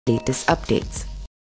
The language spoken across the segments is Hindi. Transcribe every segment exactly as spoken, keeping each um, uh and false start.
latest updates.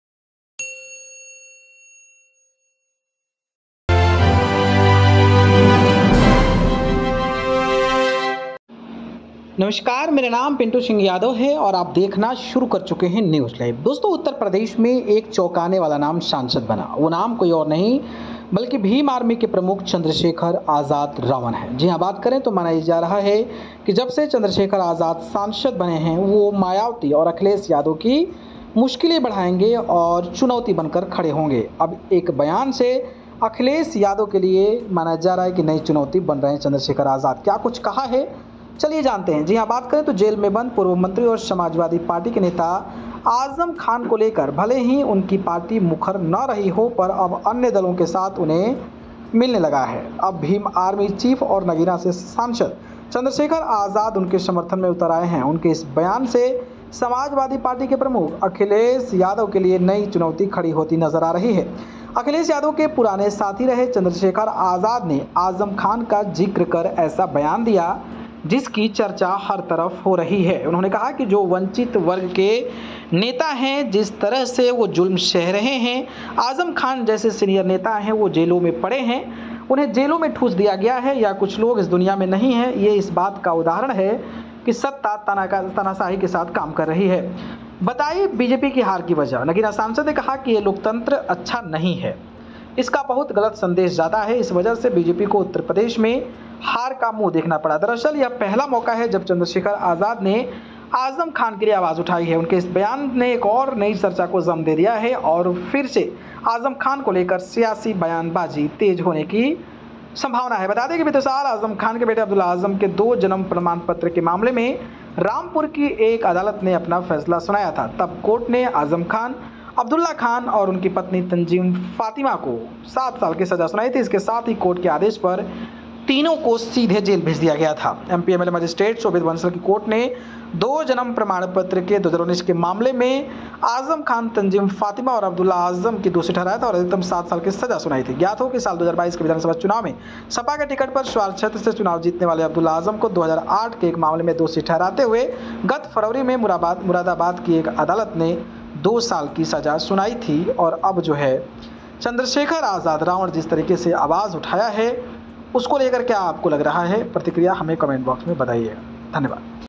नमस्कार, मेरा नाम पिंटू सिंह यादव है और आप देखना शुरू कर चुके हैं न्यूज़ लाइव। दोस्तों, उत्तर प्रदेश में एक चौंकाने वाला नाम सांसद बना। वो नाम कोई और नहीं बल्कि भीम आर्मी के प्रमुख चंद्रशेखर आज़ाद रावण है। जी हाँ, बात करें तो माना जा रहा है कि जब से चंद्रशेखर आज़ाद सांसद बने हैं वो मायावती और अखिलेश यादव की मुश्किलें बढ़ाएंगे और चुनौती बनकर खड़े होंगे। अब एक बयान से अखिलेश यादव के लिए माना जा रहा है कि नई चुनौती बन रहे हैं चंद्रशेखर आज़ाद। क्या कुछ कहा है, चलिए जानते हैं। जी हाँ, बात करें तो जेल में बंद पूर्व मंत्री और समाजवादी पार्टी के नेता आजम खान को लेकर भले ही उनकी पार्टी मुखर न रही हो, पर अब अन्य दलों के साथ उन्हें मिलने लगा है। अब भीम आर्मी चीफ और नगीना से सांसद चंद्रशेखर आज़ाद उनके समर्थन में उतर आए हैं। उनके इस बयान से समाजवादी पार्टी के प्रमुख अखिलेश यादव के लिए नई चुनौती खड़ी होती नजर आ रही है। अखिलेश यादव के पुराने साथी रहे चंद्रशेखर आज़ाद ने आजम खान का जिक्र कर ऐसा बयान दिया जिसकी चर्चा हर तरफ हो रही है। उन्होंने कहा कि जो वंचित वर्ग के नेता हैं, जिस तरह से वो जुल्म सह रहे हैं, आजम खान जैसे सीनियर नेता हैं वो जेलों में पड़े हैं, उन्हें जेलों में ठूस दिया गया है या कुछ लोग इस दुनिया में नहीं हैं। ये इस बात का उदाहरण है कि सत्ता तानाशाही के साथ काम कर रही है। बताइए बीजेपी की हार की वजह। नगीना सांसद ने कहा कि ये लोकतंत्र अच्छा नहीं है, इसका बहुत गलत संदेश जाता है। इस वजह से बीजेपी को उत्तर प्रदेश में हार का मुंह देखना पड़ा। दरअसल यह पहला मौका है जब चंद्रशेखर आज़ाद ने आजम खान के लिए आवाज़ उठाई है। उनके इस बयान ने एक और नई चर्चा को जन्म दे दिया है और फिर से आजम खान को लेकर सियासी बयानबाजी तेज होने की संभावना है। बता दें कि बीते साल आजम खान के बेटे अब्दुल्ला आजम के दो जन्म प्रमाण पत्र के मामले में रामपुर की एक अदालत ने अपना फैसला सुनाया था। तब कोर्ट ने आजम खान, अब्दुल्ला खान और उनकी पत्नी तंजीम फातिमा को सात साल की सजा सुनाई थी। इसके साथ ही कोर्ट के आदेश पर तीनों को सीधे जेल भेज दिया गया था। MP MLA magistrate Shobhit Bansal की कोर्ट ने दो जन्म प्रमाण पत्र के दो हज़ार उन्नीस के मामले में आजम खान, तंजीम फातिमा और अब्दुल्ला आजम की दोषी ठहराया था और अधिकतम सात साल की सजा सुनाई थी। ज्ञात हो कि साल दो हज़ार बाईस के विधानसभा चुनाव में सपा के टिकट पर स्वार क्षेत्र से चुनाव जीतने वाले अब्दुल्ला आजम को दो हज़ार आठ के एक मामले में दोषी ठहराते हुए गत फरवरी में मुरादाबाद मुरादाबाद की एक अदालत ने दो साल की सजा सुनाई थी। और अब जो है चंद्रशेखर आज़ाद रावण जिस तरीके से आवाज़ उठाया है उसको लेकर क्या आपको लग रहा है? प्रतिक्रिया हमें कमेंट बॉक्स में बताइए। धन्यवाद।